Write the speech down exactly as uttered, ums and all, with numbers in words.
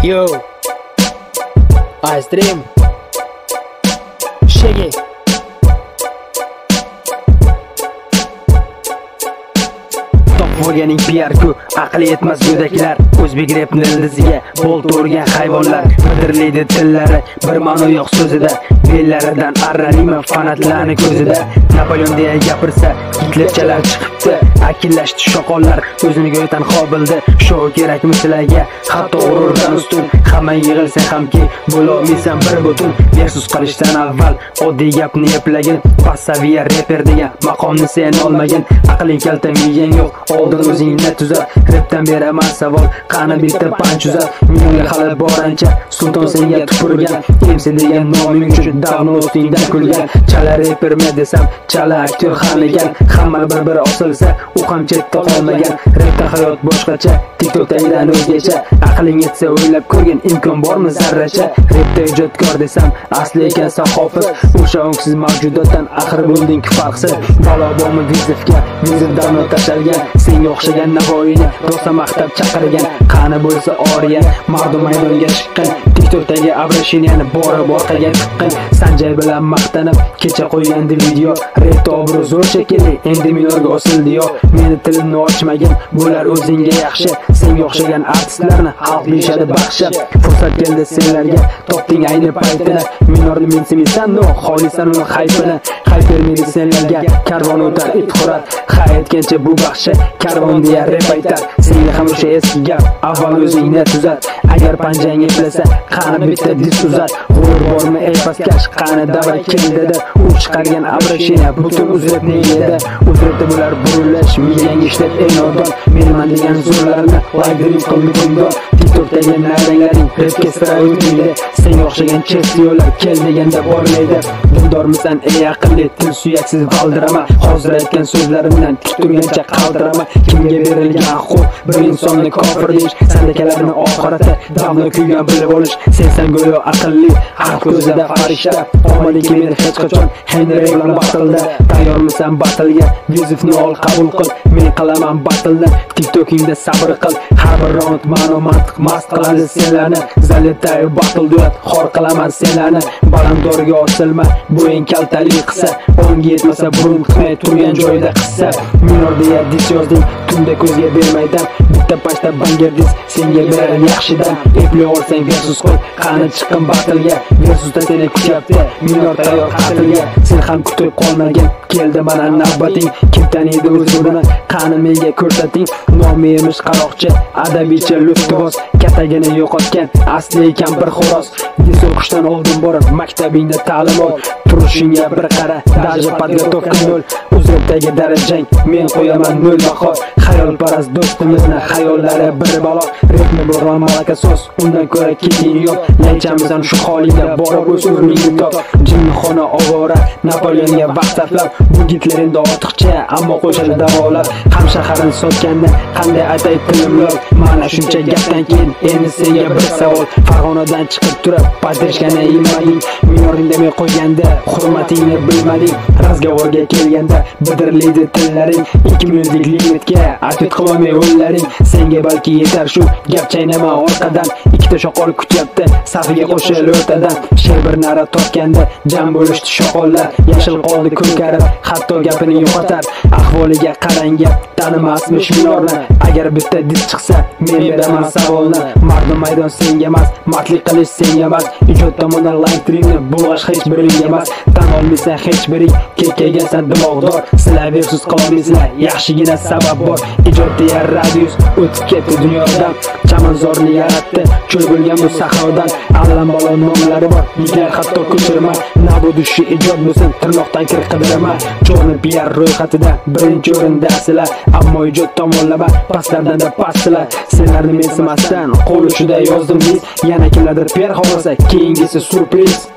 Yo, Ice Dream, Shaggy. Topib P R ku, aqli yetmas go'daklar. O'zbek rapni ildiziga bolt urgan hayvonlar. Bidirlaydi tillari, bir ma'no yo'q so'zida. Bellaridan arraliyman fanatlarni ko'zida. Napoleon deya gapirsa, Hitlerchalar chiqibdi. Akillashdi shoqollar, o'zini go'ytan qobildi. Show kerakmi sizlarga? Hatto g'ururdan ustun. Hamma yig'ilsa hamki, bo'lolmaysan bir butun. Versus qilishdan avval oddiy gapni eplagin. Passaviya rapper degan maqomni sen olmagin. Aqling kalta, miyang yo'q. Oldin o'zingni tuzat. Rapdan beraman savol, qani bitta panch uzat. Menga hali borancha sulton senga tupurgan. M C degan noming uchun davno ustingda kulgan. Chala rappermi desam, chala aktyor xanigan. Hamma bir-bir osilsa, u ham chetda qolmagan. Rapda hayot boshqacha, TikTokdagidan o'zgacha. Aqling yetsa o'ylab ko'rgin, imkon bormi zarracha. Rapda ijodkor desam, asli ekan sahofiz. O'sha ongsiz mavjudotdan axir bo'lding farqsiz. Balo bormi vizifga, vizif davno tashalgan. Senga o'xshagan Navoiyni rosa maqtab chaqirgan. Qani bo'lsa oriya, mardum maydonga chiqqan. TikTokdagi обращенияni bora orqaga chiqqan. Sanjay bilan maqtanib kecha qo'ygandi video. Rapda obro' zo'r shekilli, endi minorga osildi yo. Meni tilimni ochmagin, bular o'zingga yaxshi. Senga o'xshagan artistlarni xalq bilishadi baxshi. Fursat keldi senlarga, topding ayni paytini. Minorni mensimaysan, no, xohlaysan uni hayfini. Hayf bermaydi senlarga, karvon o'tar itxorat. Hayotgancha bu baxshi, karvon deya rap aytar. Senga ham o'sha eski gap, avval o'zingni tuzat. Agar panjang eplasa, qani bitta dis uzat. G'urur bormi ey pastkash, qani davay kel dedi. U chiqargan обращение butun uzrapni yedi. Uzrapda bular burilish, miyang ishlab ey nodon. Menman degan zo'rlarni laydring qildi bundon. TikTokdagi nayranglaring rapga sira o'tmaydi. Senga o'xshagan chestiyolar kel deganda bormaydi. Dildormisan ey aqlli, til suyaksiz valdirama. Hozir aytgan so'zlarimdan tik turgancha qaldirama. Kimga berilgan huquq bir insonni kofir deyish, sandakalarni oxirati damlo kuygan bilib olish. Sensan go'yo aqlli, xalq ko'zida farishta. Omoniki meni hech qachon Henry bilan batilda. Tayyormisan batilga? Vizifni ol qabul qil. Men qilaman batilni, TikTokingda sabr qil. Har bir round ma'no mantiq mast qiladi senlarni. Zalitay batil duet xor qilaman senlarni. Balandorga osilma, bu eng kaltali qissa. Onga yetmasa burun qilmay turgan joyda qissa. Minor deya dis yozding, tunda ko'zga bermaydan. Bitta pashta bangerdis, senga berar yaxshidan. Eplay olsang versus qo'y, qani chiqqin batilga. Versusda seni kutyapti, minor tayyor qatilga. Sen ham kutib qolmagin, keldi mana navbating. Kim taniydi o'zini, qani menga ko'rsating. Nomi emish qaroqchi, adabicha luftivoz. Katagini yo'qotgan, asli ekan bir xo'roz. Dis o'qishdan oldin borib, maktabingda ta'lim ol. Turishingga bir qara, даже подготовка nol. Uzrapdagi darajang, men qo'yaman nol baho. Xayolparast do'stimizni xayollari bir balo. Rapni bo'lgan malaka so'z, undan ko'ra keting yo'q. Lanchamizdan shu holingda borib o'zingni top. Jinnixona ovora, Napoleonga vaqt sarflab. Bu Gitlerda ortiqcha, ammo qo'shadi davolab. Ham shaharni sotganda qanday atay tilimlar. Mana shuncha gapdan keyin endi senga bir savol. Farg'onadan chiqib turib, patrishkani yemading. Minoring demay qo'yganda hurmatingni bilmading. Razgavorga kelganda bidirlaydi tillaring. ikki minutlik limitga atut qilmay o'llaring. Senga balki yetar shu gap chaynama orqadan. Ikkita shoqol kutyapti, safiga qo'shil o'rtadan. Sher bir nara topganda jam bo'lishdi shoqollar. Yashil qoldi ko'karib, hatto gapini yo'qotar. Ahvoliga qarangga tanimasmish minorni. Agar bitta dis chiqsa, men beraman savolni. Mardum maydon senga emas, mardlik qilish senga emas. Ijod tomonidan laydringni bulg'ash hech biringa emas. Tan olmaysan hech biring, kekkagansan dimog'dor. Sizlar versus qilolmaysizlar, yaxshigina sabab bor. Ijod deya radius o'tib ketdi dunyodan. Chamanzorni yaratdi, cho'l bo'lgan bu sahrodan. Allambalo nomlari bor, yiglar hatto ko'chirma. Nabudu shu ijod bo'lsin, tirnoqdan kir qidirma. Cho'rni P R ro'yxatida birinchi o'rinda sizlar, ammo ijod tomonlama pastlardan da pastlar. Sizlarni mensimasdan qo'l ushida yozdim biz. Yana kimlardir P R xohlasa, keyingisi surpriz.